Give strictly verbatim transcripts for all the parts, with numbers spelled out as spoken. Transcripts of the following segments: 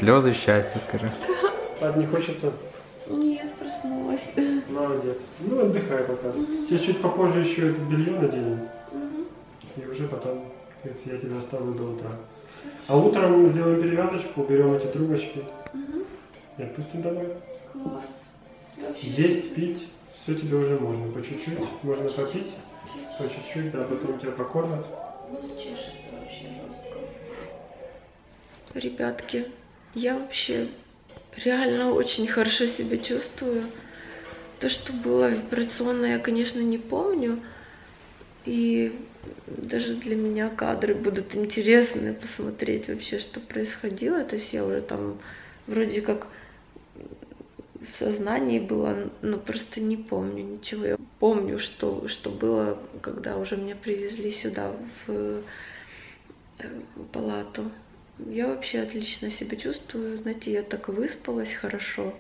слезы счастья, скажи. Спать не хочется? Нет, проснулась. Молодец. Ну, отдыхай пока. Угу. Сейчас чуть попозже еще это белье наденем. Угу. И уже потом, если я тебя оставлю до утра. А утром сделаем перевязочку, уберем эти трубочки. Угу. И отпустим домой. Класс. Есть, пить, все тебе уже можно. По чуть-чуть. Можно попить. По чуть-чуть, да, потом тебя покормят. Нос чешется вообще жестко. Ребятки, я вообще реально очень хорошо себя чувствую. То, что было операционно, я, конечно, не помню. И даже для меня кадры будут интересны посмотреть вообще, что происходило. То есть я уже там вроде как в сознании была, но просто не помню ничего. Я помню, что, что было, когда уже меня привезли сюда, в, в палату. Я вообще отлично себя чувствую. Знаете, я так выспалась хорошо.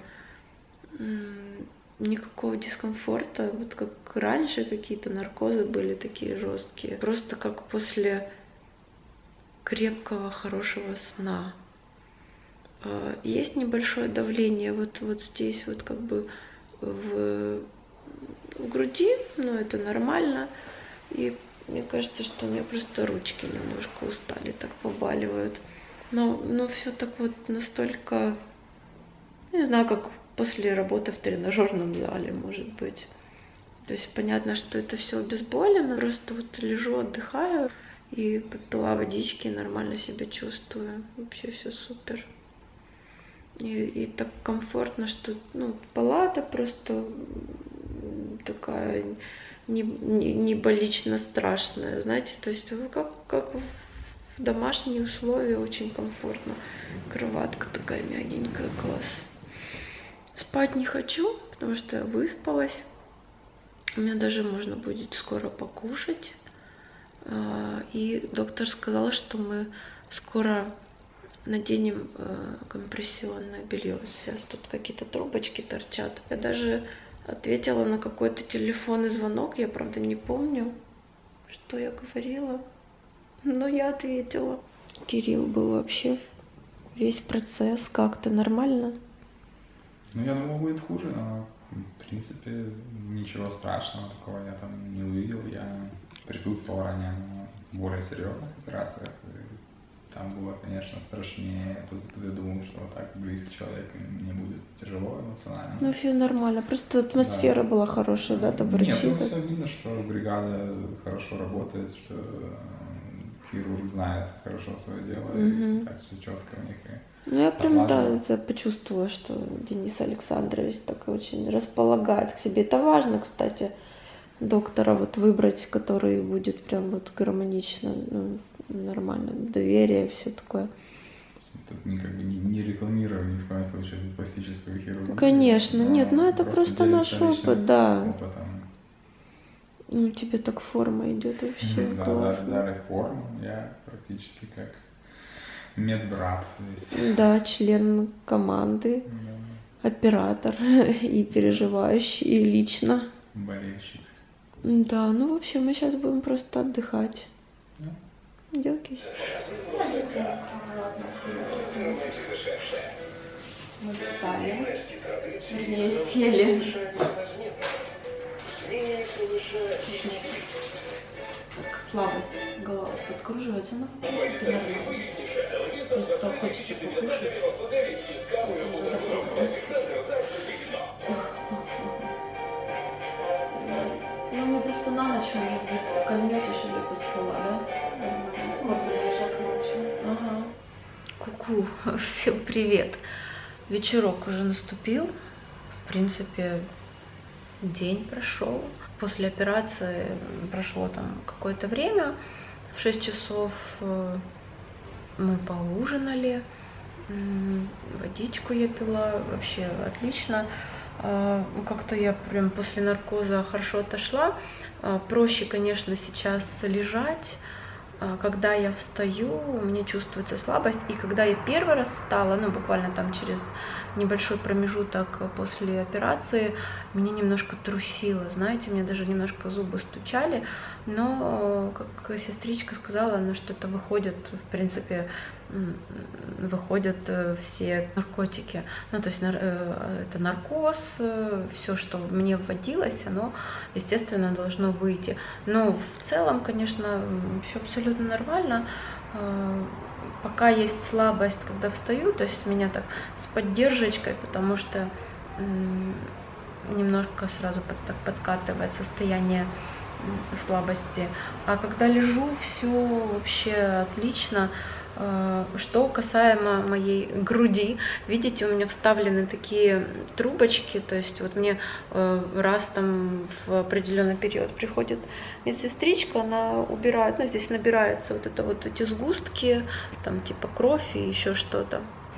Никакого дискомфорта. Вот как раньше какие-то наркозы были такие жесткие. Просто как после крепкого, хорошего сна. Есть небольшое давление вот, вот здесь, вот как бы в, в груди, но это нормально. И мне кажется, что у меня просто ручки немножко устали, так побаливают. Но, но все так вот настолько, не знаю, как после работы в тренажерном зале, может быть. То есть понятно, что это все обезболено, просто вот лежу, отдыхаю и попила водички, нормально себя чувствую. Вообще все супер. И, и так комфортно, что ну, палата просто такая не, не, не больнично страшная, знаете, то есть как, как в домашние условия, очень комфортно. Кроватка такая мягенькая, класс. Спать не хочу, потому что я выспалась. У меня даже можно будет скоро покушать. И доктор сказал, что мы скоро наденем компрессионное белье. Сейчас тут какие-то трубочки торчат. Я даже ответила на какой-то телефонный звонок. Я, правда, не помню, что я говорила. Но я ответила. Кирилл был вообще весь процесс как-то нормально. Ну, я думал, будет хуже, но, в принципе, ничего страшного такого я там не увидел. Я присутствовал ранее на более серьезных операциях. Там было, конечно, страшнее. Тут я думал, что вот так близкий человек, мне будет тяжело эмоционально. Ну, все нормально. Просто атмосфера да. была хорошая, да, там врачи. Нет, ну, все видно, что бригада хорошо работает, что хирург знает хорошо свое дело, угу. и так все четко у них. Ну, я прям, да, это почувствовала, что Денис Александрович так очень располагает к себе. Это важно, кстати, доктора вот выбрать, который будет прям вот гармонично, ну, нормально, доверие, все такое. Тут никак бы не, не рекламировали ни в коем случае пластическую хирургию. Конечно, нет, ну это просто, просто наш опыт, да. Опытом. Ну, тебе так форма идет вообще, mm, классно. Да, дали форму, я практически как медбрат здесь. Да, член команды, да. Оператор и переживающий, и лично. Болельщик. Да, ну в общем, мы сейчас будем просто отдыхать. Да. Делкись. Мы встали, вернее, сели. Чуть-чуть. Так, слабость, голова подкруживается, но в принципе нормально. Просто хочется покушать. Ну, мне просто на ночь, может быть, кольнете, чтобы я поспала, да? Смотрим, лежак ночью. Ага. Ку-ку, всем привет. Вечерок уже наступил. В принципе, день прошел. После операции прошло там какое-то время. В шесть часов мы поужинали. Водичку я пила, вообще отлично. Как-то я прям после наркоза хорошо отошла. Проще, конечно, сейчас лежать. Когда я встаю, у меня чувствуется слабость. И когда я первый раз встала, ну буквально там через небольшой промежуток после операции, меня немножко трусило, знаете, мне даже немножко зубы стучали. но, как сестричка сказала, ну, что это выходит, в принципе, выходят все наркотики. Ну, то есть это наркоз, все, что мне вводилось, оно, естественно, должно выйти. Но в целом, конечно, все абсолютно нормально. Пока есть слабость, когда встаю, то есть меня так с поддержкой, потому что немножко сразу под, так подкатывает состояние слабости. А когда лежу, все вообще отлично. Что касаемо моей груди, видите, у меня вставлены такие трубочки, то есть вот мне раз там в определенный период приходит медсестричка, она убирает, ну здесь набирается вот это вот эти сгустки, там типа кровь и еще что-то.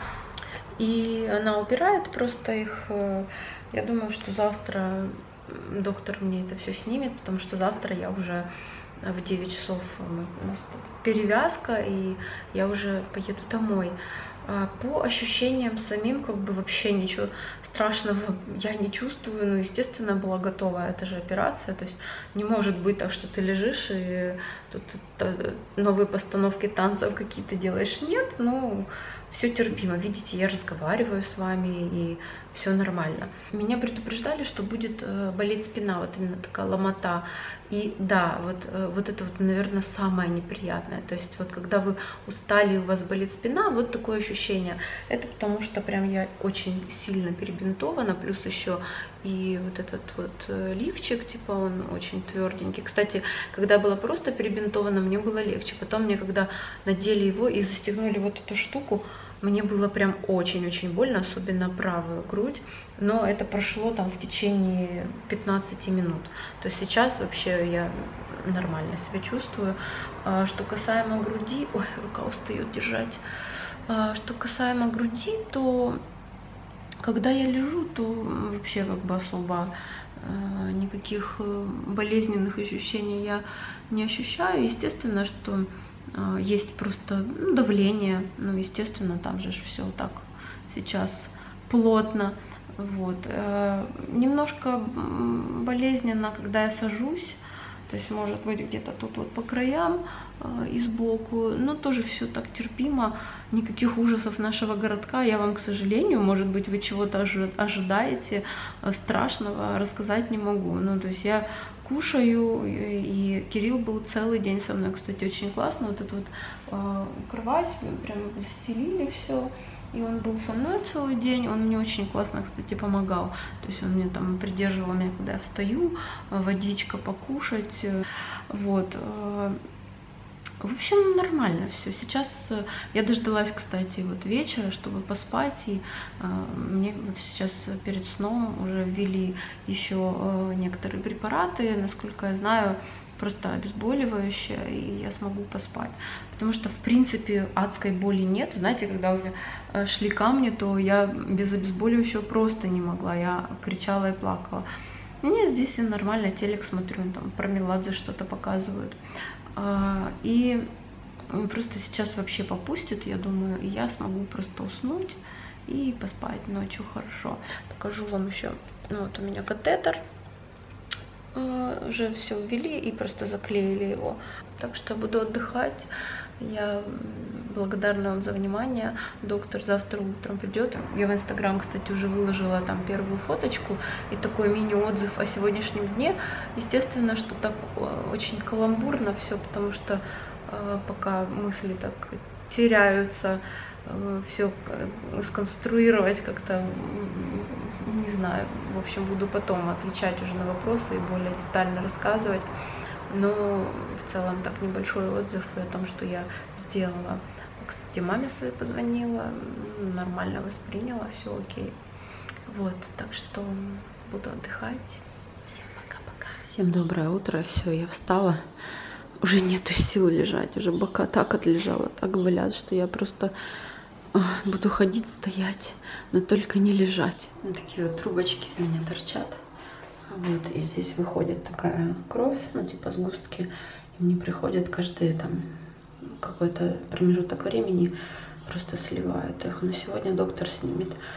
И она убирает просто их. Я думаю, что завтра доктор мне это все снимет, потому что завтра я уже в девять часов у нас перевязка, и я уже поеду домой. По ощущениям самим, как бы вообще ничего страшного я не чувствую, но, естественно, была готова, это же операция, то есть не может быть так, что ты лежишь и тут новые постановки танцев какие-то делаешь. Нет, ну, все терпимо. Видите, я разговариваю с вами, и все нормально. Меня предупреждали, что будет болеть спина, вот именно такая ломота. И да, вот, вот это вот, наверное, самое неприятное. То есть вот когда вы устали, у вас болит спина, вот такое ощущение. Это потому что прям я очень сильно перебинтована, плюс еще и вот этот вот лифчик, типа он очень тверденький. Кстати, когда была просто перебинтована, мне было легче. Потом мне, когда надели его и застегнули вот эту штуку, мне было прям очень-очень больно, особенно правую грудь, но это прошло там в течение пятнадцати минут. То есть сейчас вообще я нормально себя чувствую. Что касаемо груди, ой, рука устает держать. Что касаемо груди, то когда я лежу, то вообще как бы особо никаких болезненных ощущений я не ощущаю. Естественно, что есть просто ну, давление, ну, естественно, там же все так сейчас плотно, вот. Немножко болезненно, когда я сажусь, то есть может быть где-то тут вот по краям и сбоку, но тоже все так терпимо, никаких ужасов нашего городка я вам, к сожалению, может быть, вы чего-то ожидаете страшного, рассказать не могу. Ну, то есть я кушаю, и Кирилл был целый день со мной, кстати, очень классно, вот эту вот э, кровать прям застелили все, и он был со мной целый день, он мне очень классно, кстати, помогал, то есть он мне там придерживал меня, когда я встаю, водичка покушать, вот. В общем, нормально все. Сейчас я дождалась, кстати, вот вечера, чтобы поспать, и э, мне вот сейчас перед сном уже ввели еще э, некоторые препараты, насколько я знаю, просто обезболивающие, и я смогу поспать. Потому что, в принципе, адской боли нет. Знаете, когда уже шли камни, то я без обезболивающего просто не могла. Я кричала и плакала. Нет, здесь я нормально телек смотрю, там про Меладзе что-то показывают. И просто сейчас вообще попустит, я думаю, и я смогу просто уснуть и поспать ночью хорошо. Покажу вам еще. Вот у меня катетер. Уже все ввели и просто заклеили его. Так что буду отдыхать. Я благодарна вам за внимание. Доктор завтра утром придет. Я в Инстаграм, кстати, уже выложила там первую фоточку и такой мини-отзыв о сегодняшнем дне. Естественно, что так очень каламбурно все, потому что э, пока мысли так теряются, э, все сконструировать как-то, не знаю. В общем, буду потом отвечать уже на вопросы и более детально рассказывать. Но в целом так небольшой отзыв о том, что я сделала. Кстати, маме своей позвонила, нормально восприняла, все окей. Вот, так что буду отдыхать. Всем пока-пока. Всем доброе утро, все, я встала. Уже нету сил лежать, уже бока так отлежала, так болят, что я просто буду ходить, стоять, но только не лежать. Вот такие вот трубочки из меня торчат. Вот, и здесь выходит такая кровь, ну, типа сгустки, и мне приходят каждый там какой-то промежуток времени, просто сливают их. Но сегодня доктор снимет.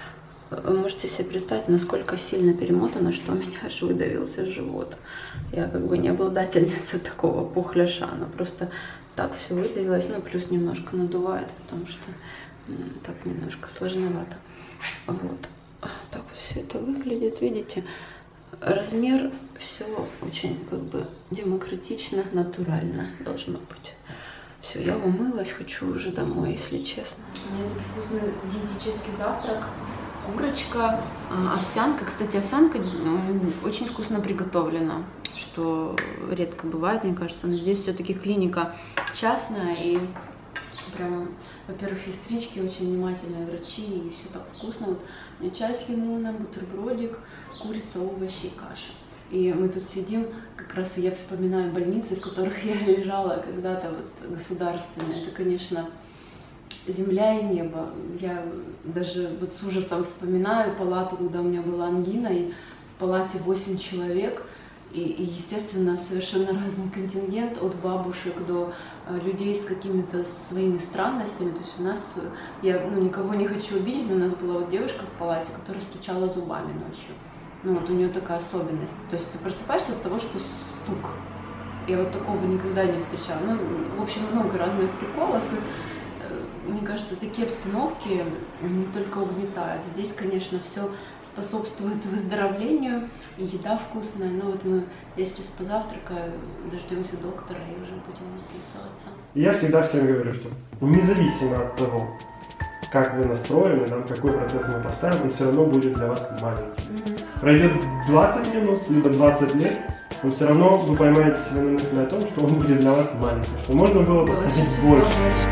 Вы можете себе представить, насколько сильно перемотано, что у меня аж выдавился живот. Я как бы не обладательница такого пухляша, она просто так все выдавилось, ну плюс немножко надувает, потому что так немножко сложновато. Вот. Так вот все это выглядит, видите? Размер, все очень как бы демократично, натурально должно быть. Все, я умылась, хочу уже домой, если честно. У меня тут вкусный диетический завтрак. Курочка, овсянка. Кстати, овсянка очень вкусно приготовлена, что редко бывает, мне кажется. Но здесь все-таки клиника частная, и прям, во-первых, сестрички очень внимательные, врачи, и все так вкусно. Вот у меня чай с лимоном, бутербродик, курица, овощи и каша. И мы тут сидим, как раз и я вспоминаю больницы, в которых я лежала когда-то, вот государственные. Это, конечно, земля и небо. Я даже вот с ужасом вспоминаю палату, когда у меня была ангина, и в палате восемь человек, и, и естественно, совершенно разный контингент, от бабушек до э, людей с какими-то своими странностями. То есть у нас, я ну, никого не хочу обидеть, но у нас была вот девушка в палате, которая стучала зубами ночью. Ну вот у нее такая особенность. То есть ты просыпаешься от того, что стук. Я вот такого никогда не встречала. Ну, в общем, много разных приколов. И, мне кажется, такие обстановки не только угнетают. Здесь, конечно, все способствует выздоровлению, и еда вкусная. Но вот мы, я сейчас позавтракаю, дождемся доктора и уже будем выписываться. Я всегда всем говорю, что независимо от того, как вы настроены, нам какой протез мы поставим, он все равно будет для вас маленький. Mm-hmm. Пройдет двадцать минут, либо двадцать лет, но все равно вы поймаете себя на мысли о том, что он будет для вас маленький, что можно было поставить больше.